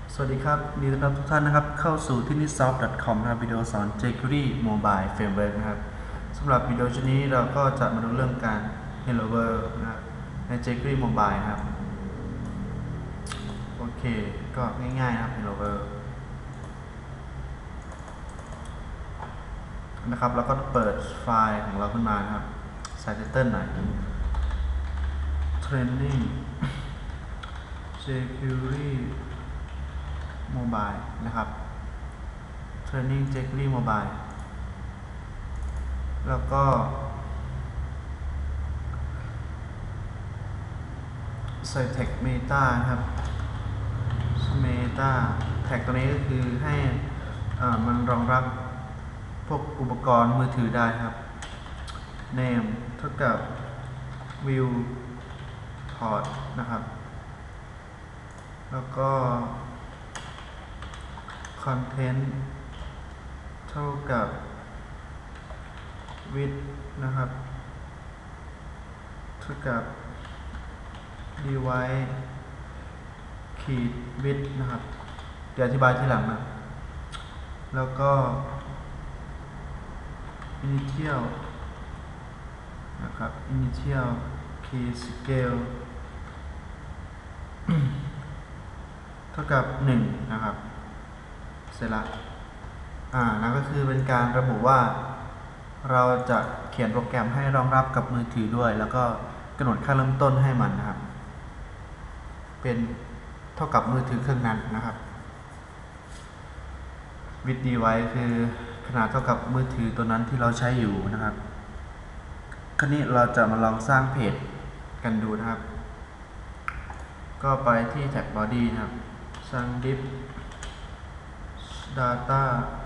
สวัสดีครับยินดีต้อนรับทุกท่านนะครับเข้าสู่ที่ nitsoft.com นะครับวิดีโอสอน jQuery Mobile Framework นะครับสำหรับวิดีโอชุดนี้เราก็จะมาดูเรื่องการ Hello World นะครับใน jQuery Mobile นะครับโอเคก็ง่ายๆนะครับ Hello World นะครับเราก็เปิดไฟล์ของเราขึ้นมานะครับใส่ title หน่อย Training jQuery Mobile นะครับ Training jQuery Mobile แล้วก็ใส่ tag meta ครับ meta tag ตัวนี้ก็คือให้มันรองรับพวกอุปกรณ์มือถือได้ครับ name เท่ากับ view port นะครับแล้วก็ content เท่ากับ width นะครับเท่ากับ device ขีด width นะครับเดี๋ยวอธิบายทีหลังนะแล้วก็ initial นะครับ initial key scale เท่ากับ1นะครับเสร็จละนั่นก็คือเป็นการระบุว่าเราจะเขียนโปรแกรมให้รองรับกับมือถือด้วยแล้วก็กำหนดค่าเริ่มต้นให้มันนะครับเป็นเท่ากับมือถือเครื่องนั้นนะครับ width device คือขนาดเท่ากับมือถือตัวนั้นที่เราใช้อยู่นะครับคราวนี้เราจะมาลองสร้างเพจกันดูนะครับก็ไปที่แท็ก body นะครับสร้าง div data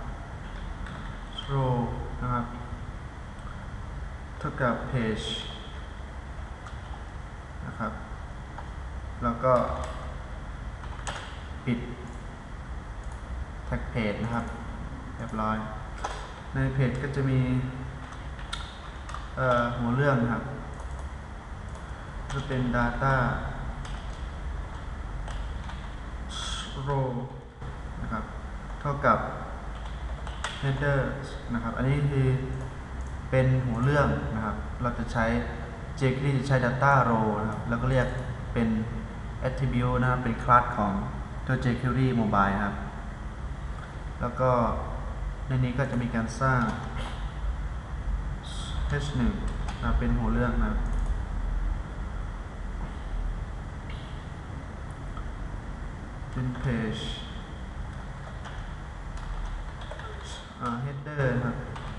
row นะครับเท่ากับ page นะครับแล้วก็ปิดแท็กเพจนะครับเรียบร้อยในเพจก็จะมีหัวเรื่องนะครับจะเป็น data row นะครับเท่ากับ header นะครับอันนี้คือเป็นหัวเรื่องนะครับเราจะใช้ jQuery จะใช้ data row นะครับแล้วก็เรียกเป็น attribute นะครับเป็นคลาสของตัว jQuery Mobile ครับแล้วก็ในนี้ก็จะมีการสร้าง h1 นะเป็นหัวเรื่องนะครับเป็น page header นะครับ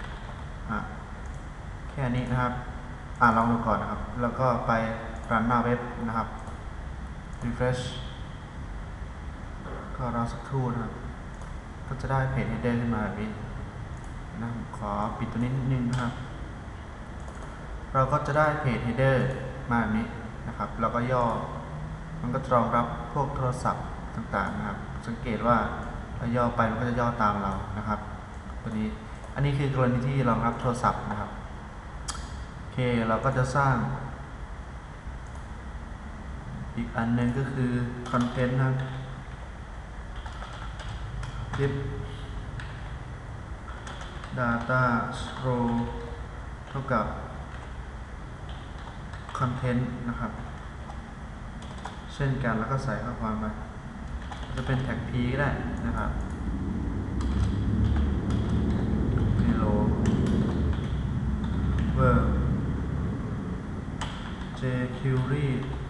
แค่นี้นะครับลองดูก่อนนะครับแล้วก็ไปรันหน้าเว็บนะครับ refresh ก็รอสักครู่นะครับก็จะได้เพจ header ขึ้นมาแบบนี้นะขอปิดตัวนี้นิดนึงนะครับเราก็จะได้เพจ header มาแบบนี้นะครับแล้วก็ย่อมันก็รองรับพวกโทรศัพท์ต่างๆนะครับสังเกตว่าเราย่อไปมันก็จะย่อตามเรานะครับตัวนี้อันนี้คือกรณีที่รองรับโทรศัพท์นะครับโอเคเราก็จะสร้างอีกอันนึงก็คือ content นะครับ div data row เท่ากับ content นะครับเช่นกันแล้วก็ใส่ข้อความไปจะเป็นแท็ก p ก็ได้นะครับ hello world jQuery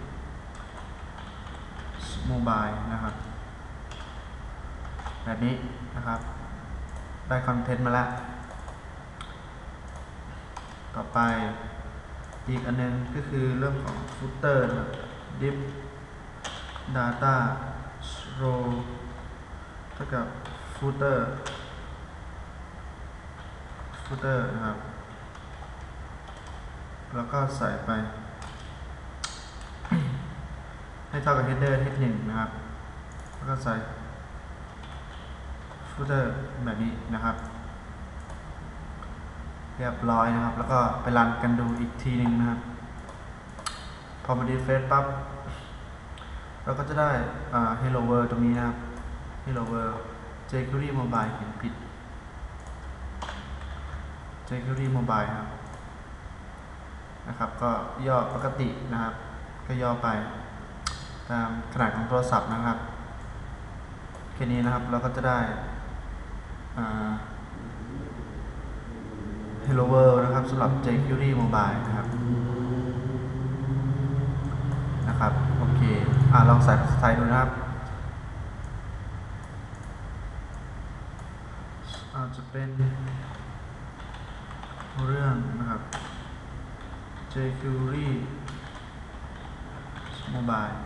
mobile นะครับแบบนี้นะครับได้คอนเทนต์มาแล้วต่อไปอีกอันนึงก็คือเรื่องของ footer นะครับ div data row เท่ากับ footer นะครับแล้วก็ใส่ไปให้เท่ากับ header h1 นะครับแล้วก็ใส่ footer แบบนี้นะครับเรียบร้อยนะครับแล้วก็ไปรันกันดูอีกทีนึงนะครับพอมาดีเฟซปั๊บเราก็จะได้Hello World ตรงนี้นะครับ Hello World jQuery Mobile เขียนผิด jQuery Mobile ครับนะครับก็ย่อปกตินะครับก็ย่อไปตามขนาดของโทรศัพท์นะครับแค่นี้นะครับเราก็จะได้Hello World นะครับสำหรับ jQuery Mobile นะครับโอเคลองใส่ภาษาไทยดูนะครับอาจจะเป็นเรื่องนะครับ jQuery Mobile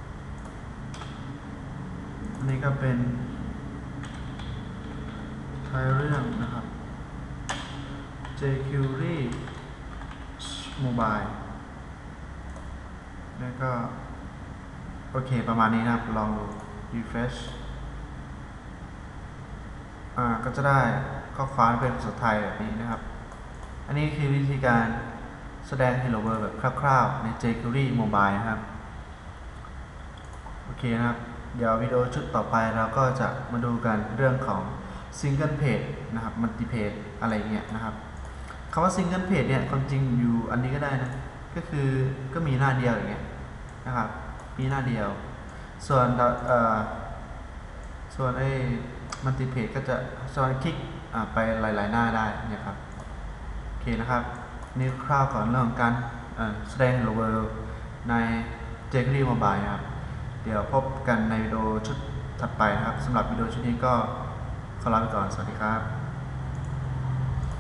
อันนี้ก็เป็นท้ายเรื่องนะครับ jQuery Mobile แล้วก็โอเคประมาณนี้นะครับลองดู refresh ก็จะได้ข้อความเป็นภาษาไทยแบบนี้นะครับอันนี้คือวิธีการแสดง Hello World แบบคร่าวๆใน jQuery Mobile นะครับโอเคนะครับเดี๋ยววิดีโอชุดต่อไปเราก็จะมาดูกันเรื่องของ Single Page นะครับ Multi Page อะไรเงี้ยนะครับคำว่า Single Page เนี่ยความจริงอยู่อันนี้ก็ได้นะก็คือก็มีหน้าเดียวอย่างเงี้ยนะครับมีหน้าเดียวส่วนไอ้ Multi Page ก็จะสามารถคลิกไปหลายๆหน้าได้เนี่ยครับโอเคนะครับนี่คร่าวก่อนเรื่องของการแสดง Hello World ใน jQuery Mobile นะครับเดี๋ยวพบกันในวิดีโอชุดถัดไปนะครับสำหรับวิดีโอชุดนี้ก็ขอลาไปก่อนสวัสดีครับ